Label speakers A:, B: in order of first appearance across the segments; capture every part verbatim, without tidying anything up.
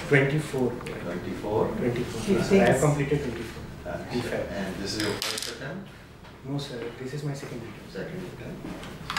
A: twenty-four.
B: twenty-four?
A: twenty-four. I have completed twenty-four.
B: And, and this is your first attempt?
A: No sir, this is my second attempt.
B: Second attempt.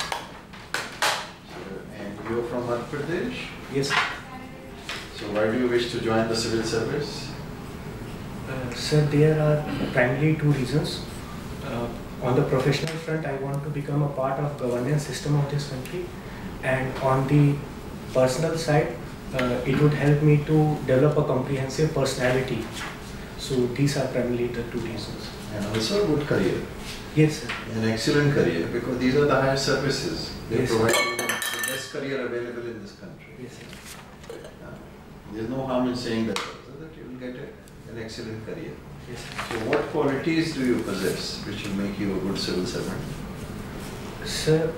B: So, and you are from Madhya Pradesh?
A: Yes sir.
B: So why do you wish to join the civil service?
A: Uh, sir, there are primarily two reasons. Uh, on the professional front, I want to become a part of governance system of this country, and on the personal side, uh, it would help me to develop a comprehensive personality. So these are primarily the two reasons.
B: And also a good career.
A: Yes sir.
B: An excellent career, because these are the highest services. They
A: Yes,
B: provide
A: sir.
B: you the best career available in this country.
A: Yes sir.
B: Uh, There's no harm in saying that, so that you will get a, an excellent career.
A: Yes sir.
B: So what qualities do you possess which will make you a good civil servant?
A: Sir,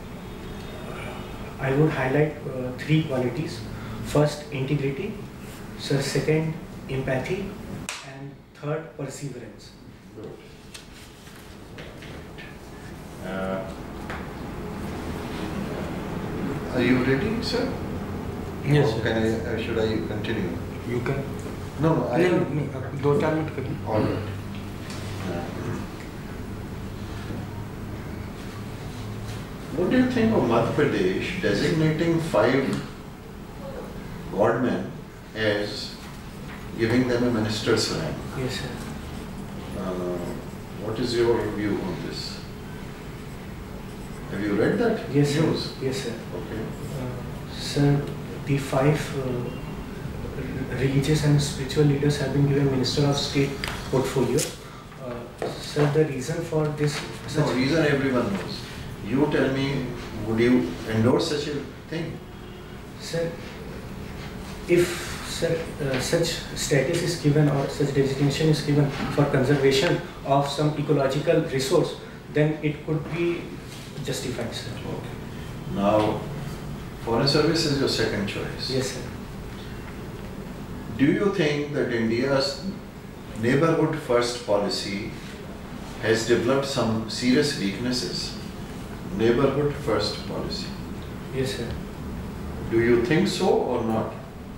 A: I would highlight uh, three qualities. First, integrity. Sir, second, empathy. And third, perseverance.
B: Good. Uh, are you ready, sir?
C: Yes,
B: Or
C: sir.
B: can I, uh, should I continue?
C: You can.
B: No, no, I
C: नहीं नहीं दो चार minute करिए.
B: All right. Uh, What do you think of Madhya Pradesh designating five godmen as giving them a minister's rank?
A: Yes sir.
B: Uh, what is your view on this? Have you read that
A: Yes sir.
B: news?
A: Yes sir.
B: Okay.
A: Uh, sir, the five uh, religious and spiritual leaders have been given Minister of State portfolio. Uh, sir, the reason for this
B: No,
A: such
B: reason everyone knows. You tell me, would you endorse such a thing?
A: sir, if sir, uh, such status is given or such designation is given for conservation of some ecological resource, then it could be justified, sir.
B: Okay. Now, foreign service is your second choice.
A: Yes sir.
B: Do you think that India's neighborhood first policy has developed some serious weaknesses? Neighborhood first policy.
A: Yes sir.
B: Do you think so or not?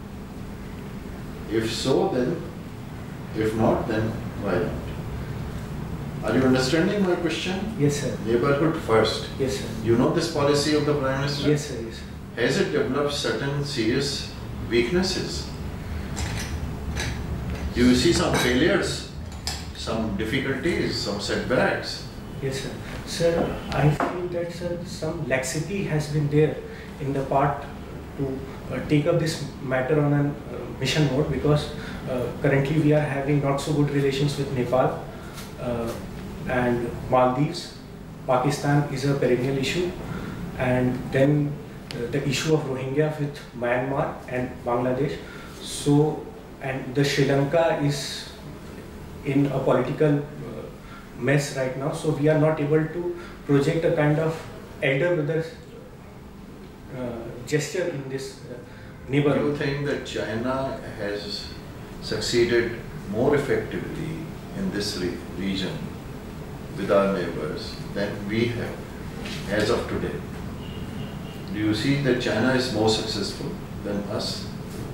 B: If so, then, if not, then why not? Are you understanding my question?
A: Yes sir.
B: Neighborhood first.
A: Yes sir.
B: You know this policy of the Prime Minister?
A: Yes sir. Yes sir.
B: Has it developed certain serious weaknesses? Do you see some failures, some difficulties, some setbacks?
A: Yes, sir. Sir, I feel that sir, some laxity has been there in the part to uh, take up this matter on a uh, mission mode, because uh, currently we are having not so good relations with Nepal uh, and Maldives. Pakistan is a perennial issue, and then uh, the issue of Rohingya with Myanmar and Bangladesh. So, and the Sri Lanka is in a political mess right now, so we are not able to project a kind of elder brother uh, gesture in this uh, neighborhood.
B: Do you think that China has succeeded more effectively in this re region with our neighbors than we have as of today? Do you see that China is more successful than us?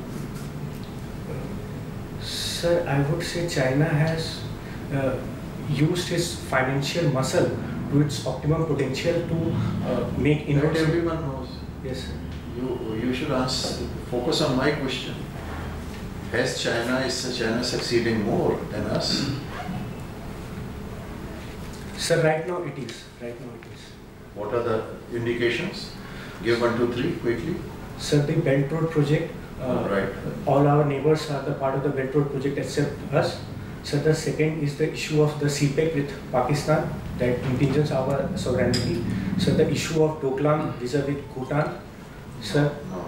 A: Sir, I would say China has uh, used its financial muscle to its optimum potential to uh, make
B: That
A: inroads.
B: everyone knows.
A: Yes, sir.
B: You, you should ask, focus on my question. Has China, is China succeeding more than us?
A: Sir, right now it is. Right now it is.
B: What are the indications? Give one, two, three, quickly.
A: Sir, the Belt Road project, uh,
B: Right.
A: all our neighbors are the part of the Belt Road project except us. Sir, the second is the issue of the C PEC with Pakistan that impinges our sovereignty. Sir, the issue of Doklam vis-a-vis Bhutan. Sir,
B: No.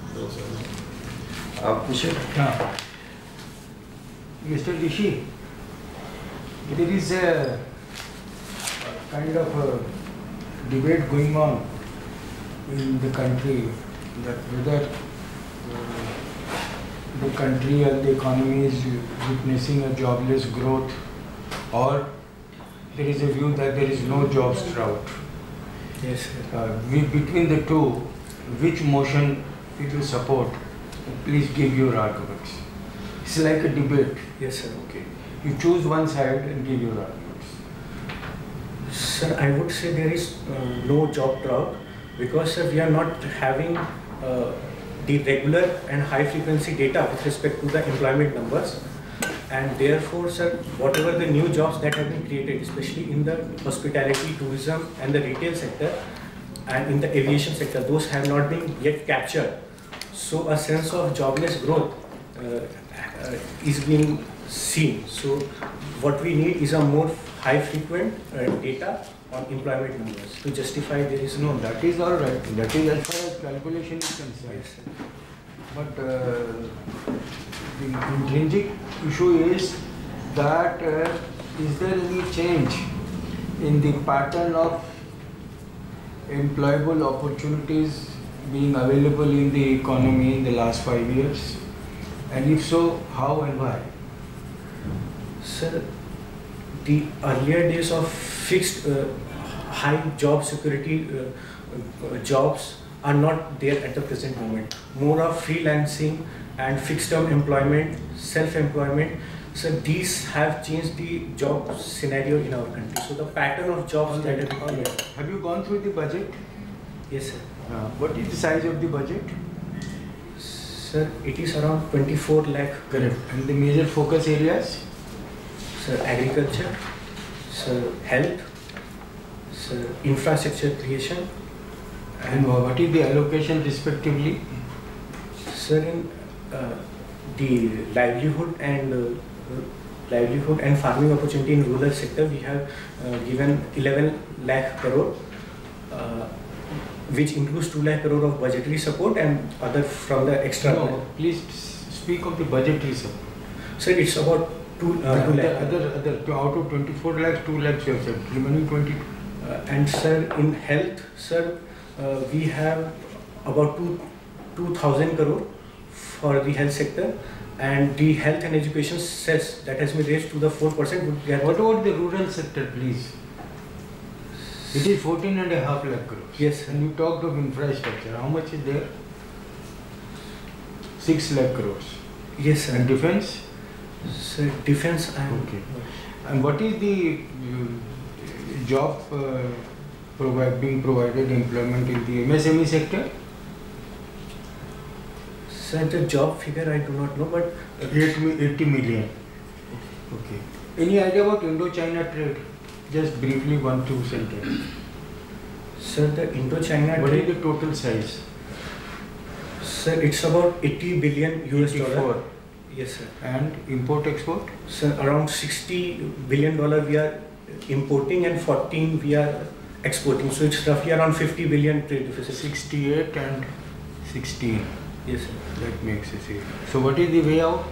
B: आप पूछे?
C: हाँ. Mister Rishi, there is a kind of a debate going on in the country that whether uh, the country and the economy is witnessing a jobless growth, or there is a view that there is no jobs drought.
A: yes, sir.
C: Uh, we, between the two, which motion it will support? Please give your arguments. It's like a debate.
A: Yes, sir.
C: Okay. You choose one side and give your arguments.
A: Sir, I would say there is uh, no job drought because sir, we are not having uh, the regular and high frequency data with respect to the employment numbers, and therefore sir, whatever the new jobs that have been created, especially in the hospitality, tourism and the retail sector and in the aviation sector, those have not been yet captured. So a sense of jobless growth uh, uh, is being seen. So what we need is a more high frequent uh, data on employment numbers to justify there is no.
C: No, that is all right. That is as far as calculation is concerned.
A: Yes,
C: But uh, the intrinsic issue is that uh, is there any change in the pattern of employable opportunities being available in the economy in the last five years? And if so, how and why?
A: Sir, the earlier days of fixed uh, high job security uh, uh, jobs are not there at the present moment. More of freelancing and fixed term employment, self-employment. So these have changed the job scenario in our country. So the pattern of jobs that have been created.
C: Have you gone through the budget?
A: Yes, sir.
C: Uh, what is the size of the budget?
A: Sir, it is around twenty-four lakh.
C: Correct. And the major focus areas?
A: Sir, agriculture, sir, health, sir, infrastructure creation.
C: And what is the allocation respectively?
A: Sir, in uh, the livelihood and uh, livelihood and farming opportunity in rural sector, we have uh, given eleven lakh crore, uh, which includes two lakh crore of budgetary support and other from the extra.
C: No, please speak of the budgetary support.
A: Sir, it's about two, uh, two lakh.
C: Other, other, out of twenty-four lakhs, two lakhs you have said, remaining twenty.
A: Uh, and sir, in health, sir, uh, we have about two two thousand crore for the health sector, and the health and education cess that has been raised to the four percent would get.
C: What about the rural sector, please? It is fourteen and a half lakh crores.
A: Yes, sir.
C: And you talked of infrastructure. How much is there? Six lakh crores.
A: Yes, sir.
C: And defense?
A: Sir, defense and
C: Okay. And what is the um, job uh, provi being provided employment in the M S M E sector?
A: Sir, the job figure I do not know, but
C: eighty million. Okay. Any idea about Indo-China trade? Just briefly, one, two sentence.
A: sir, the Indo-China
C: What is
A: trade,
C: the total size?
A: sir, it's about eighty billion U S dollar.
C: eighty-four.
A: Yes, sir.
C: And import-export?
A: Sir, around sixty billion dollar we are importing and fourteen we are exporting. So it's roughly around fifty billion trade deficit.
C: sixty-eight and sixteen.
A: Yes, sir.
C: That makes it easy. So what is the way out?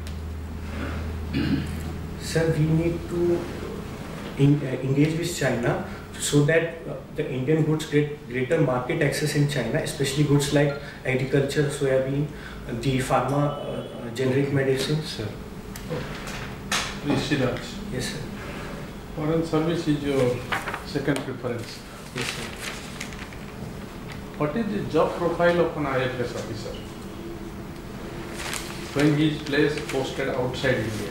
A: Sir, we need to in, uh, engage with China so that uh, the Indian goods get greater market access in China, especially goods like agriculture, soybean, uh, the pharma, uh, uh, generic medicines.
C: Sir.
D: Rishi Raj.
A: Yes, sir.
D: Foreign service is your second preference.
A: Yes, sir.
D: What is the job profile of an I A S officer when he is placed posted outside India?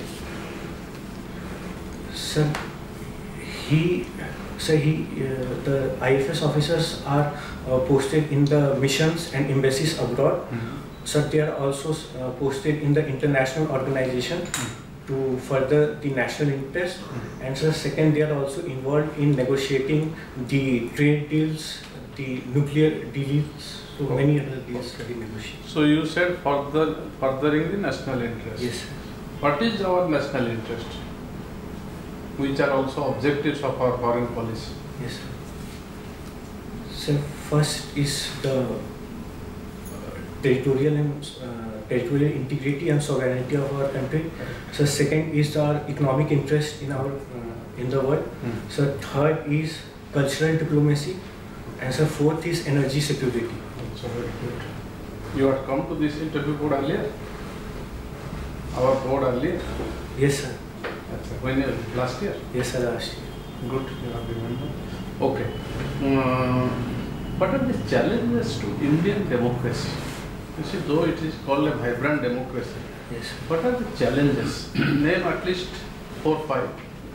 A: Sir, he, sir, he, uh, the I F S officers are uh, posted in the missions and embassies abroad.
C: Mm-hmm.
A: Sir, they are also uh, posted in the international organization
C: Mm-hmm.
A: to further the national interest.
C: Mm-hmm.
A: And sir, second, they are also involved in negotiating the trade deals, the nuclear deals, so
C: Oh.
A: many other deals are being negotiated.
D: So you said further furthering the national interest.
A: Yes, sir.
D: What is our national interest? Which are also objectives of our foreign policy.
A: Yes, sir. So first is the uh, territorial and uh, territorial integrity and sovereignty of our country. So second is our economic interest in our uh, in the world.
C: Mm.
A: So third is cultural diplomacy, and so fourth is energy security.
D: Also very good. You had come to this interview board earlier? Our board earlier?
A: Yes, sir.
D: When you, last year?
A: Yes, sir. Last year.
D: Good, you have remembered. Okay. Uh, what are the challenges to Indian democracy? You see, though it is called a vibrant democracy,
A: Yes.
D: what are the challenges? Name at least four, five.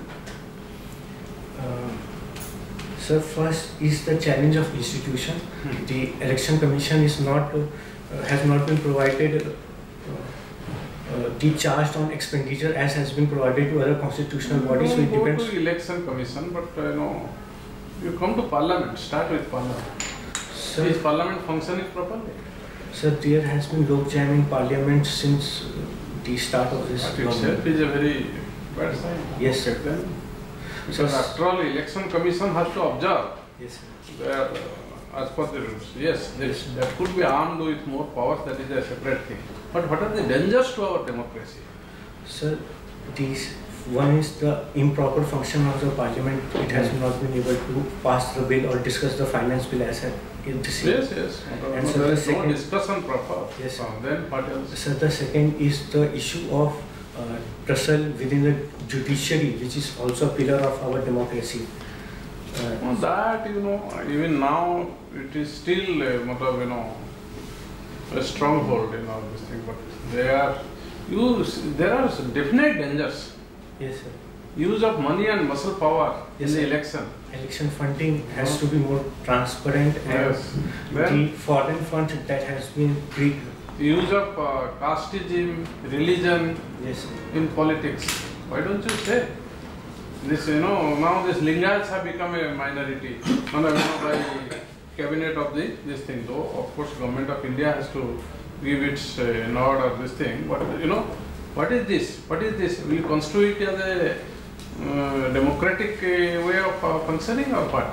A: Uh, Sir, first is the challenge of institution.
D: Hmm.
A: The election commission is not uh, has not been provided uh, uh, the charged on expenditure as has been provided to other constitutional bodies. So
D: You
A: it
D: don't go
A: depends.
D: to election commission, but uh, you know, you come to parliament. Start with parliament.
A: Sir,
D: Is parliament functioning properly?
A: sir, there has been log jam in parliament since uh, the start of this
D: That
A: government.
D: itself is a very bad sign.
A: Yes, sir.
D: Then,
A: Sir,
D: because after all, election commission has to observe
A: yes, sir.
D: their, uh, as per the rules. Yes, this, that could be armed with more powers. That is a separate thing. But what are the dangers to our democracy?
A: Sir, these one is the improper function of the parliament. It has not been able to pass the bill or discuss the finance bill as a in this year.
D: Yes, yes. No,
A: And
D: no,
A: so
D: there
A: the
D: is no
A: second-
D: discussion proper.
A: Yes, sir.
D: Uh, then what else?
A: So the second is the issue of uh, tussle within the judiciary, which is also a pillar of our democracy. Uh,
D: No, that, you know, even now it is still, uh, matlab, you know, a stronghold in all this thing. But they are use. There are definite dangers.
A: yes, sir.
D: Use of money and muscle power
A: Yes,
D: in the
A: sir.
D: election.
A: Election funding has to be more transparent, and
D: Yes.
A: the
D: Then
A: foreign fund that has been pre.
D: use of uh, casteism, religion
A: Yes, sir.
D: in politics. Why don't you say this? You know, now these Lingayats have become a minority. No, no, you know, by cabinet of the this thing. Though of course, government of India has to give its uh, nod or this thing. But you know, what is this? What is this? Will you construe it as a uh, democratic uh, way of uh, functioning or what?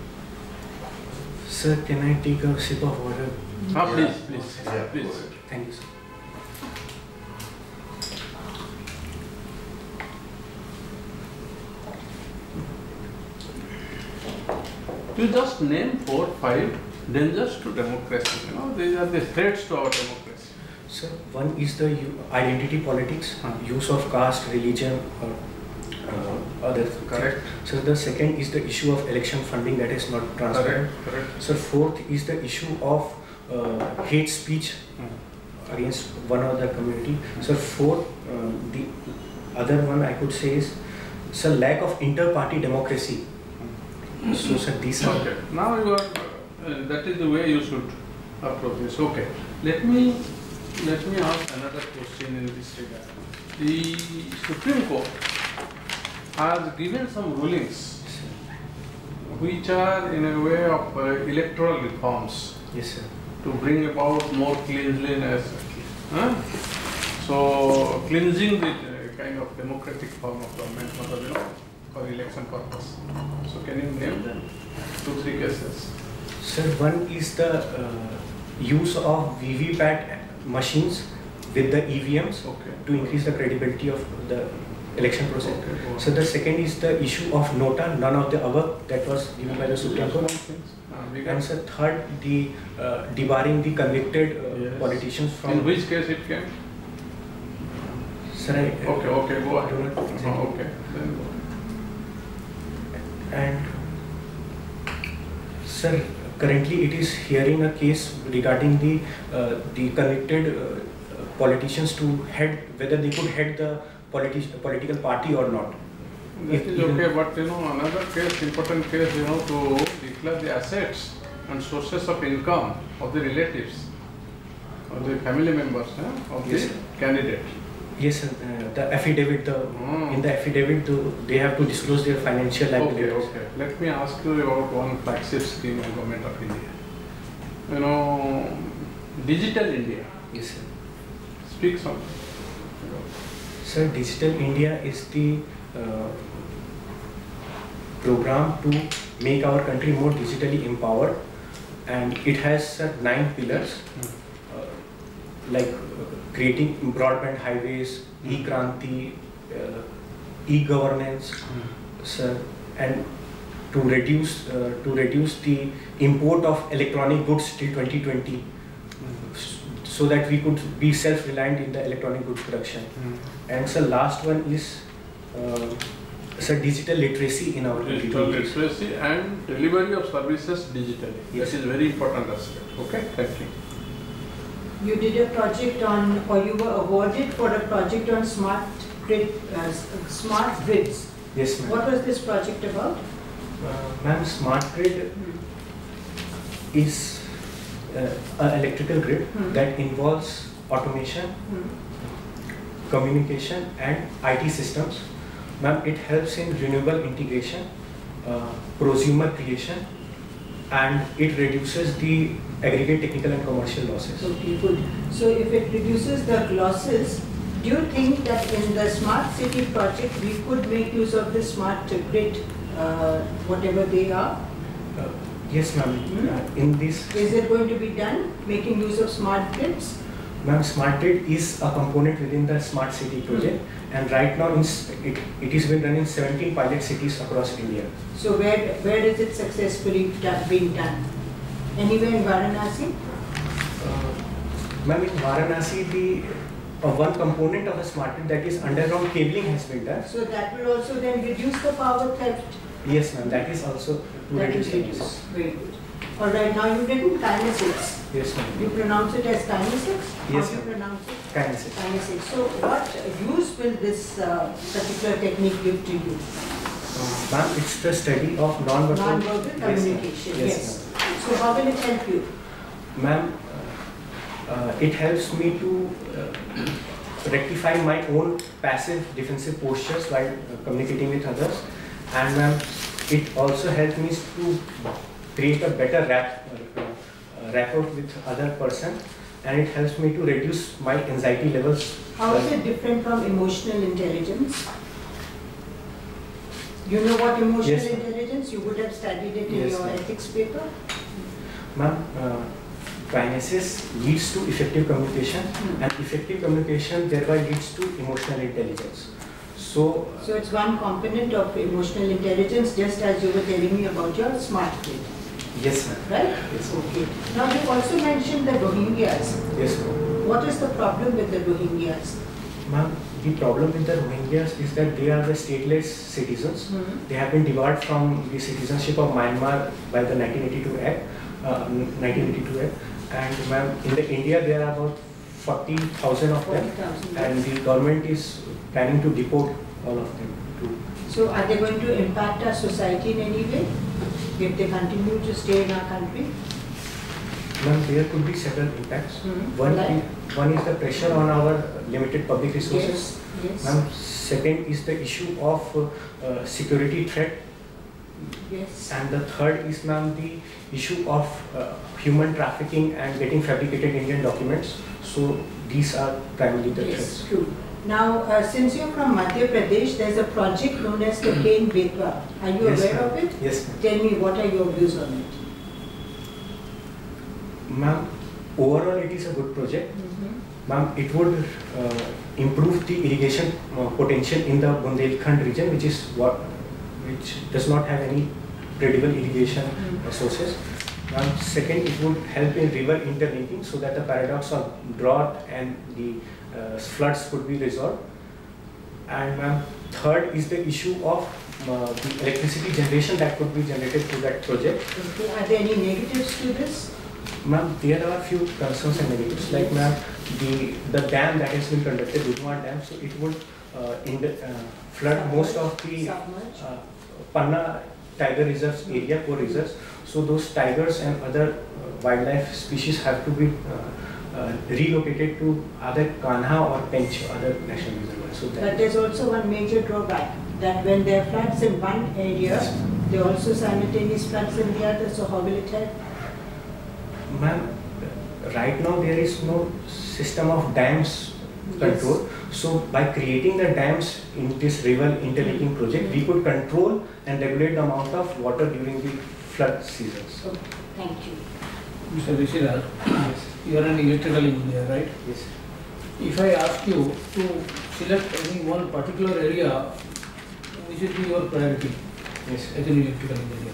A: Sir, can I take a sip of water?
D: Ah,
B: Yeah.
D: please, please,
B: Yeah,
D: please.
B: go ahead.
A: Thank you, sir.
D: You just name four, five dangers to democracy. You know, these are the threats to our democracy.
A: Sir, one is the u- identity politics,
D: Huh.
A: use of caste, religion, or uh, other.
D: Correct.
A: So the second is the issue of election funding that is not transparent.
D: Correct. Correct.
A: So fourth is the issue of uh, hate speech
D: Hmm.
A: against one other community. So fourth, um, the other one I could say is so lack of inter-party democracy. So sir, these are
D: Okay. Now you are. Uh, that is the way you should approach this. Okay. Let me let me ask another question in this regard. The Supreme Court has given some rulings which are in a way of uh, electoral reforms
A: yes sir.
D: to bring about more cleanliness. Huh? So cleansing the uh, kind of democratic form of government, you know, for election purpose. So can you name them? Two, three cases.
A: Sir, one is the uh, use of V V P A T machines with the E V Ms
D: Okay.
A: to increase the credibility of the election process.
D: Okay, go on.
A: So the second is the issue of nota, none of the above, that was given by the Supreme
D: Just one
A: Court.
D: thing. Uh, we
A: And
D: got-
A: sir, third, the uh, debarring the convicted uh,
D: Yes.
A: politicians from.
D: In which case it came?
A: Sir, I, uh,
D: Okay, okay, go ahead.
A: do not exactly-
D: Oh, okay, then go.
A: And sir, currently it is hearing a case regarding the uh, the convicted uh, politicians to head, whether they could head the politi- political party or not.
D: That
A: If
D: is
A: even-
D: okay, but you know, another case, important case, you know, to declare the assets and sources of income of the relatives, of the family members, huh, of
A: Yes,
D: the
A: sir.
D: candidate.
A: Yes, sir, uh, the affidavit, the,
D: Hmm.
A: in the affidavit, to, they have to disclose their financial
D: Okay,
A: liabilities.
D: okay. Let me ask you about one flagship scheme of Government of India. You know, Digital India.
A: Yes, sir.
D: Speak something.
A: Sir, Digital India is the uh, program to make our country more digitally empowered, and it has uh, nine pillars, uh, like uh, creating broadband highways, e-kranti, uh, e-governance, sir, and to reduce uh, to reduce the import of electronic goods till twenty twenty, so that we could be self-reliant in the electronic goods production. And so last one is uh, sir, digital literacy in our country.
D: Digital literacy and delivery of services digitally.
A: Yes.
D: That is very important aspect. Okay, thank you.
E: You did a project on, or you were awarded for a project on smart grid, uh, s- smart grids.
A: Yes, ma'am.
E: What was this project about?
A: Uh, ma'am, smart grid is uh, an electrical grid
E: Hmm.
A: that involves automation,
E: Hmm.
A: communication and I T systems. Ma'am, it helps in renewable integration, uh, prosumer creation, and it reduces the aggregate technical and commercial losses.
E: Okay, good. So if it reduces the losses, do you think that in the smart city project we could make use of the smart grid, uh, whatever they are?
A: Uh, yes, ma'am.
E: Hmm?
A: Uh, in this,
E: Is it going to be done, making use of smart grids?
A: ma'am, smart grid is a component within the smart city project, and right now in, s- it, it is been run in seventeen pilot cities across India.
E: So where where is it successfully done, being done? Anywhere in Varanasi?
A: Uh, Ma'am, in Varanasi, the uh, one component of the smart grid, that is underground cabling, has been done.
E: So that will also then reduce the power theft.
A: Yes, ma'am, that is also to
E: That
A: reduce
E: is
A: the
E: reduced.
A: losses.
E: Very good. All right, now you did kinesics.
A: Yes,
E: You
A: ma'am.
E: pronounce it as kinesics?
A: Yes,
E: How do you
A: ma'am.
E: pronounce it?
A: Kinesics.
E: Kinesics. So what use will this uh, particular technique give to you?
A: Uh, Ma'am, it's the study of non-verbal
E: Non-verbal
A: Yes, ma'am.
E: communication,
A: Yes,
E: yes. So how will it help you?
A: ma'am. Uh, uh, it helps me to uh, rectify my own passive defensive postures while uh, communicating with others, and ma'am, it also helps me to create a better rap, uh, uh, rapport with other person, and it helps me to reduce my anxiety levels.
E: How is it different from emotional intelligence? You know what emotional
A: Yes, ma'am.
E: intelligence? You would have studied it in
A: Yes,
E: your
A: ma'am.
E: ethics paper.
A: Ma'am, uh, kinesis leads to effective communication,
E: Hmm.
A: and effective communication thereby leads to emotional intelligence. So,
E: So it's one component of emotional intelligence, just as you were telling me about your smart grid,
A: yes, ma'am.
E: right?
A: Yes.
E: Okay. Now you also mentioned the Rohingyas.
A: Yes, ma'am.
E: What is the problem with the Rohingyas?
A: Ma'am, the problem with the Rohingyas is that they are the stateless citizens.
E: Hmm.
A: They have been debarred from the citizenship of Myanmar by the nineteen eighty-two Act, uh, nineteen eighty-two Act. And ma'am, in the India there are about forty thousand of them,
E: forty thousand.
A: and the government is planning to deport all of them to.
E: So are they going to impact our society in any way if they continue to stay in our country?
A: Ma'am, there could be several impacts.
E: Hmm.
A: One,
E: Like?
A: is, one is the pressure on our limited public resources.
E: Yes, yes,
A: Ma'am, second is the issue of uh, uh, security threat.
E: yes.
A: And the third is, ma'am, the issue of uh, human trafficking and getting fabricated Indian documents. So these are primarily the
E: Yes,
A: threats.
E: true. Now, uh, since you're from Madhya Pradesh, there's a project known as the Ken Betwa. Are you
A: Yes,
E: aware
A: ma'am.
E: of it?
A: Yes, ma'am.
E: Tell me, what are your views on it?
A: Ma'am, overall it is a good project. Ma'am, it would uh, improve the irrigation uh, potential in the Bundelkhand region, which is what, which does not have any credible irrigation
E: Mm.
A: uh, sources. Ma'am, second, it would help in river interlinking so that the paradox of drought and the uh, floods could be resolved. And ma'am, third is the issue of uh, the electricity generation that could be generated through that project.
E: Okay. Are there any negatives to this?
A: Ma'am, there are a few concerns and negatives. Like ma'am, the the dam that has been conducted, Budhwan Dam, so it would uh, in the, uh, flood most of the
E: Submerge?
A: uh, Panna tiger reserves area, core reserves. So those tigers and other uh, wildlife species have to be uh, uh, relocated to either Kanha or Pench, other national reservoirs. So
E: But
A: that
E: there's also one major drawback, that when there are floods in one area, there are also simultaneous floods in the other, so how will it help?
A: ma'am, right now there is no system of dams control. So by creating the dams in this river interlinking project, we could control and regulate the amount of water during the flood seasons.
E: Okay, thank you.
C: Mister Rishi Raj,
A: Yes.
C: you are an electrical engineer, right?
A: Yes.
C: If I ask you to select any one particular area, which will be your priority
A: Yes.
C: as an electrical engineer?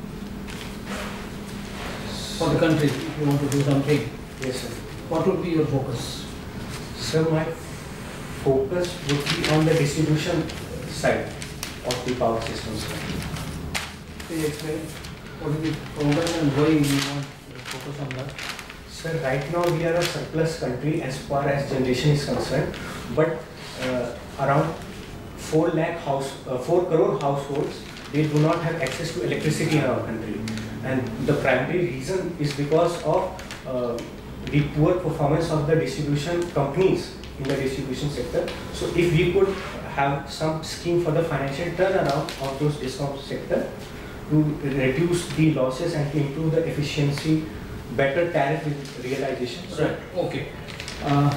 C: For the country, if you want to do something,
A: Yes, sir.
C: what would be your focus?
A: So my focus would be on the distribution side of the power systems.
C: Can you explain what is the program and why you want to focus on that?
A: Sir, right now we are a surplus country as far as generation is concerned, but uh, around four lakh house, uh, four crore households, they do not have access to electricity in our country, and the primary reason is because of uh, the poor performance of the distribution companies in the distribution sector. So if we could have some scheme for the financial turnaround of those discom sector to reduce the losses and to improve the efficiency, better tariff realization.
C: Right, okay. Uh,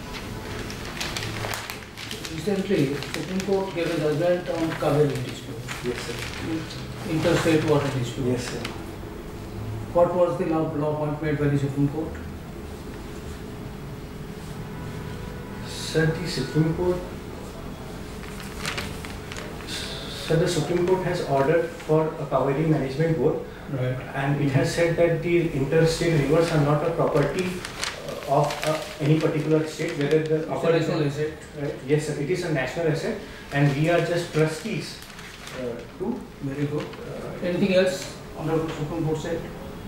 C: recently, Supreme Court gave a judgment on Kaveri dispute.
A: Yes, sir.
C: Interstate water dispute.
A: Yes, sir.
C: What was the law, law point made by the Supreme Court?
A: Sir, the Supreme Court, sir, the Supreme Court has ordered for a Kaveri Management Board,
C: Right.
A: and it has said that the interstate rivers are not a property uh, of uh, any particular state, whether the
C: It's a national asset.
A: Right. Yes, sir, it is a national asset, and we are just trustees uh, to.
C: Very good.
A: Uh,
C: Anything else on the Supreme Court said?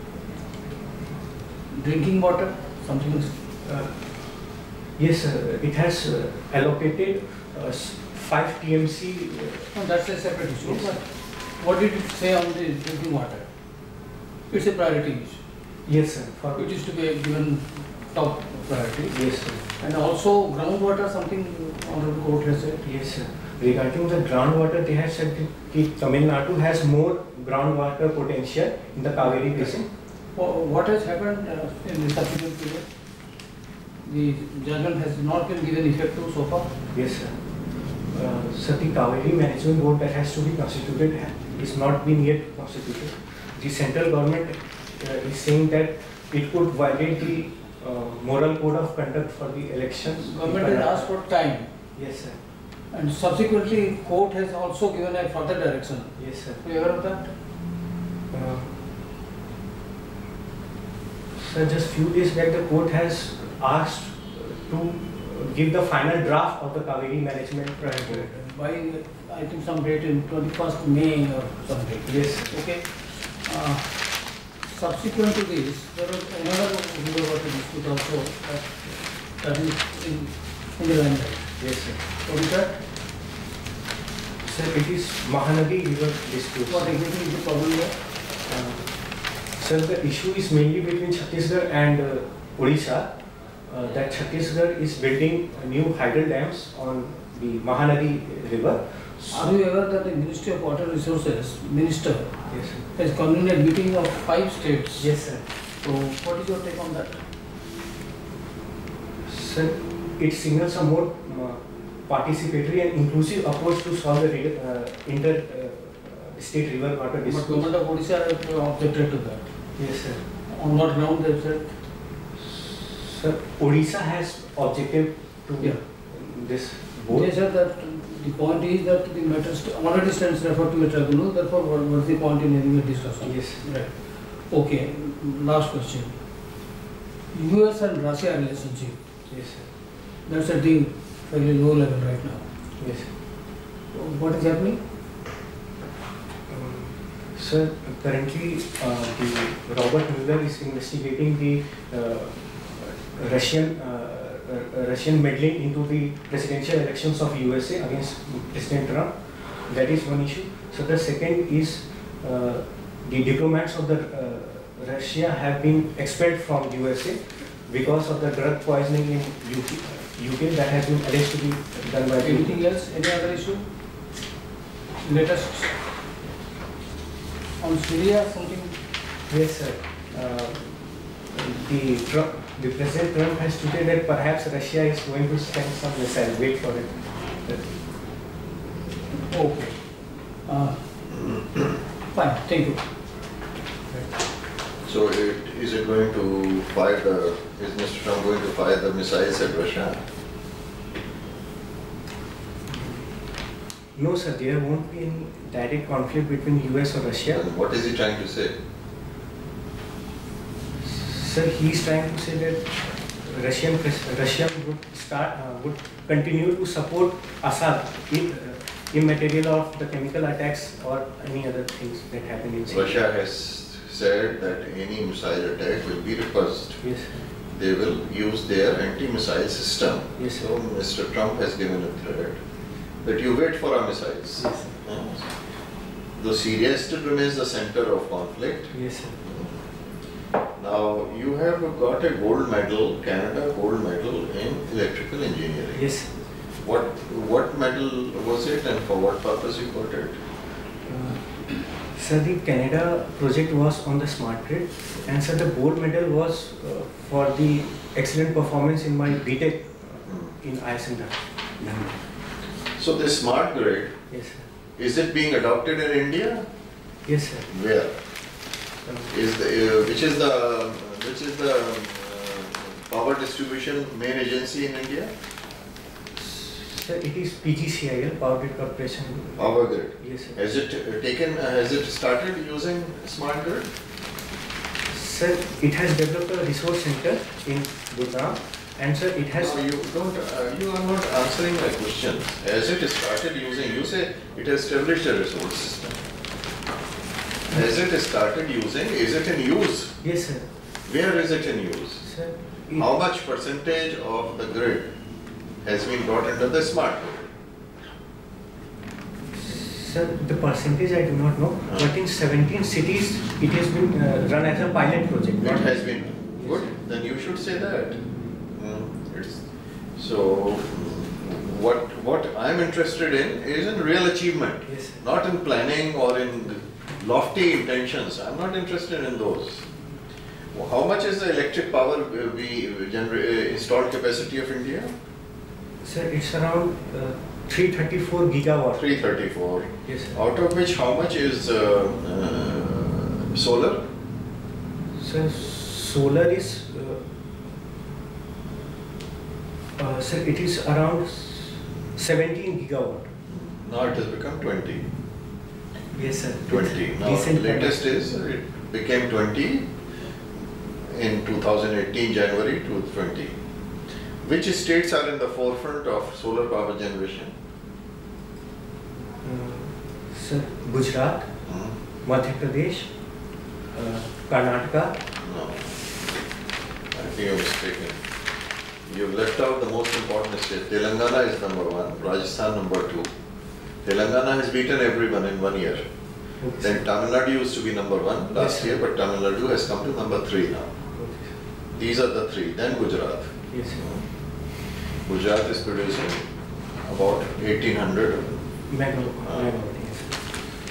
C: Drinking water, something else?
A: uh, yes, sir, it has uh, allocated uh, s- five T M C. Uh,
C: No, that's a separate issue.
A: Yes.
C: But what did it say on the drinking water? It's a priority issue.
A: yes, sir. For
C: It is to be given top priority.
A: yes, sir.
C: And also groundwater, something honorable court has said.
A: Yes, sir. Regarding the groundwater, they have said that Tamil Nadu has more groundwater potential in the Kaveri basin.
C: Wha- What has happened uh, in the subsequent period? The judgment has not been given effect to so far.
A: Yes, sir. Uh, sir, the Kaveri Management Board that has to be constituted ha- is not been yet constituted. The central government uh, is saying that it could violate the uh, moral code of conduct for the elections.
C: Government has asked for time,
A: Yes, sir.
C: and subsequently court has also given a further direction.
A: Yes, sir.
C: Are you aware of that?
A: Uh, Sir, just few days back, the court has asked to give the final draft of the Kaveri Management.
C: By, I think some date in twenty-first May or something.
A: Yes.
C: Okay. Uh, Subsequent to this, there was another river water dispute also that, that is in, in the limelight.
A: Yes, sir.
C: What is that?
A: Sir, it is Mahanadi River dispute.
C: What exactly is the problem there?
A: Uh, Sir, the issue is mainly between Chhattisgarh and uh, Odisha. Uh, that Chhattisgarh is building new hydro dams on the Mahanadi River.
C: Are you aware that the Ministry of Water Resources Minister
A: Yes, sir.
C: has convened a meeting of five states?
A: Yes, sir.
C: So what is your take on that?
A: Sir, it signals a more uh, participatory and inclusive approach to solve the re- uh, inter uh, state river water
C: But
A: dispute.
C: government of Odisha has objected to that.
A: Yes, sir.
C: On what ground they have said?
A: Sir, Odisha has objected to
C: Yeah.
A: this
C: They
A: board.
C: said that the point is that the matter st- already stands referred to a tribunal, therefore what what is the point in having a discussion?
A: Yes.
C: Right. Okay, last question. U S and Russia relationship,
A: Yes, sir.
C: that's at the fairly low level right now.
A: Yes.
C: What is happening?
A: Um, Sir, currently uh, the Robert Mueller is investigating the uh, Russian uh, uh, Russian meddling into the presidential elections of U S A against President Trump. That is one issue. So the second is uh, the diplomats of the uh, Russia have been expelled from U S A because of the drug poisoning in U K, U K that has been alleged to be done by the
C: Anything else? Any other issue? Latest on Syria, something?
A: Yes, sir. Uh, the, Trump, the President Trump has stated that perhaps Russia is going to send some missile. Wait for it.
C: Okay. Uh, Fine, thank you.
B: So it, is it going to fire the, is Mister Trump going to fire the missiles at Russia?
A: No, sir. There won't be any direct conflict between U S or Russia.
B: And what is he trying to say?
A: Sir, he is trying to say that Russian pres- Russia would start uh, would continue to support Assad in uh, immaterial of the chemical attacks or any other things that happen in Syria.
B: Russia has said that any missile attack will be repulsed.
A: Yes, sir.
B: They will use their anti-missile system.
A: Yes, sir.
B: So Mister Trump has given a threat that you wait for our missiles.
A: Yes, sir.
B: Uh, Though Syria still remains the center of conflict.
A: Yes, sir.
B: Now you have got a gold medal, Canada gold medal in electrical engineering.
A: Yes, sir.
B: What what medal was it and for what purpose you got it?
A: Uh, Sir, the Canada project was on the smart grid, and sir, the gold medal was uh, for the excellent performance in my B Tech uh, in I A S Academy.
B: So this smart grid,
A: Yes, sir.
B: is it being adopted in India?
A: Yes, sir.
B: Where?
A: Uh,
B: Is the uh, which is the which is the uh, power distribution main agency in India?
A: Sir, it is P G C I L, Power Grid Corporation.
B: Power grid.
A: Yes, sir.
B: Has it uh, taken? Uh, has it started using smart grid?
A: Sir, it has developed a resource center in Gujarat, and sir, it has.
B: No, you don't. Uh, you are not answering my question. Has it started using? You say it has established a resource system. Has it started using? Is it in use?
A: Yes, sir.
B: Where is it in use?
A: Sir, it,
B: How much percentage of the grid has been brought under the smart grid?
A: Sir, the percentage I do not know,
B: Uh.
A: but in seventeen cities it has been uh, run as a pilot project.
B: It has been
A: Yes.
B: good. Then you should say that. Mm, it's, so what what I'm interested in is in real achievement,
A: Yes, sir.
B: not in planning or in lofty intentions. I'm not interested in those. How much is the electric power we generate installed capacity of India?
A: Sir, it's around uh, three thirty-four gigawatt.
B: three thirty-four.
A: Yes, sir.
B: Out of which how much is uh, uh, solar?
A: Sir, solar is, uh, uh, sir, it is around seventeen gigawatt.
B: Now it has become twenty.
A: Yes, sir.
B: twenty. Now
A: Recent
B: latest is uh, it became twenty in two thousand eighteen January to twenty. Which states are in the forefront of solar power generation?
A: Uh, sir, Gujarat,
B: Hmm?
A: Madhya Pradesh, uh, Karnataka.
B: No. I think you're mistaken. You've left out the most important state. Telangana is number one, Rajasthan number two. Telangana has beaten everyone in one year.
A: Okay,
B: Then
A: sir.
B: Tamil Nadu used to be number one last
A: Yes,
B: year,
A: sir.
B: but Tamil Nadu has come to number three now.
A: Okay,
B: These are the three. Then Gujarat.
A: sir. Yes, sir.
B: Gujarat is producing about eighteen hundred.
A: Megawatt.
B: Ah.
A: Megawatt, yes, sir.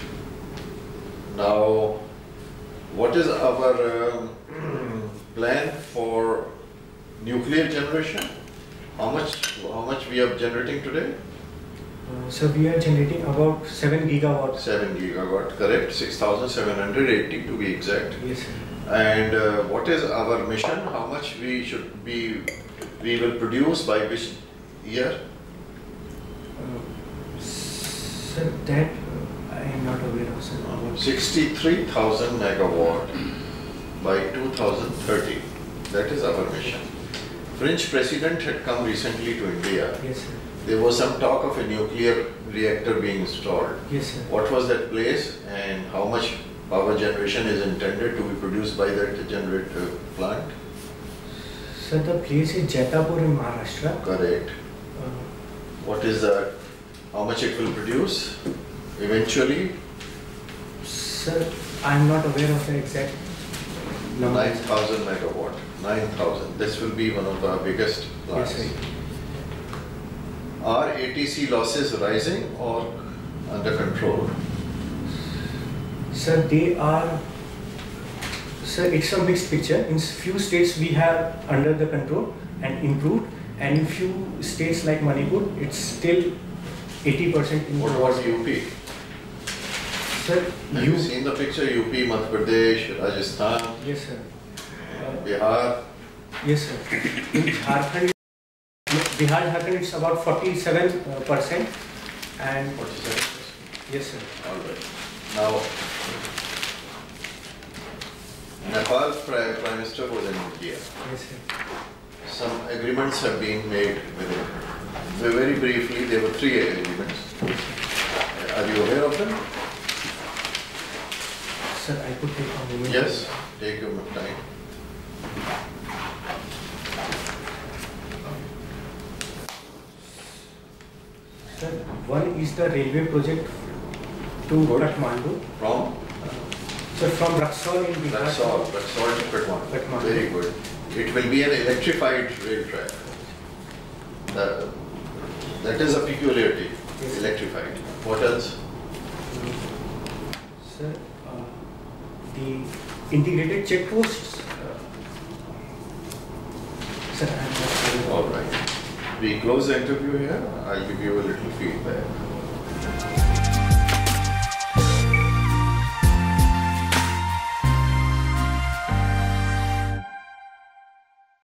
B: Now, what is our um, plan for nuclear generation? How much? How much we are generating today?
A: Uh, so we are generating about seven gigawatts.
B: Seven gigawatt, correct? Six thousand seven hundred eighty to be exact.
A: Yes, sir.
B: And uh, what is our mission? How much we should be? We will produce by which year?
A: Uh, sir, that uh, I am not aware of, sir. About-
B: Sixty-three thousand megawatt by two thousand thirty. That is our mission. French president had come recently to India.
A: Yes, sir.
B: There was some talk of a nuclear reactor being installed.
A: Yes, sir.
B: What was that place and how much power generation is intended to be produced by that generator plant?
A: Sir, the place is Jaitapur in Maharashtra.
B: Correct.
A: Uh,
B: What is that? How much it will produce eventually?
A: sir, I am not aware of the exact number.
B: nine thousand megawatt. nine thousand. This will be one of the biggest plants.
A: Yes, sir.
B: Are A T C losses rising or under control?
A: Sir, they are. Sir, it's a mixed picture. In few states we have under the control and improved, and in few states like Manipur, it's still eighty percent in
B: What
A: the
B: about U P?
A: Sir,
B: Have
A: you.
B: you seen the picture? U P, Madhya Pradesh, Rajasthan,
A: Yes, sir. Uh,
B: Bihar.
A: yes, sir. In Jharkhand, Bihar, Jharkhand, it's about forty-seven percent, and
B: forty-seven.
A: yes, sir.
B: All right. Now, Nepal Prime Prime Minister was in India.
A: Yes, sir.
B: Some agreements have been made with him. Very briefly, there were three agreements. Are you aware of them?
A: Sir, I could take a moment.
B: Yes, take your time.
A: Sir, one is the railway project to
B: Good.
A: Kathmandu.
B: From
A: Sir, from Raxaul in Bihar.
B: Raxaul, Raxaul to Kathmandu.
A: Kathmandu.
B: Very good. It will be an electrified rail track. The, that is a peculiarity,
A: Yes.
B: electrified. What else?
A: Sir, uh, the integrated checkposts. Uh, sir, I am not sure.
B: All right. We close the interview here. I'll give you a little feedback.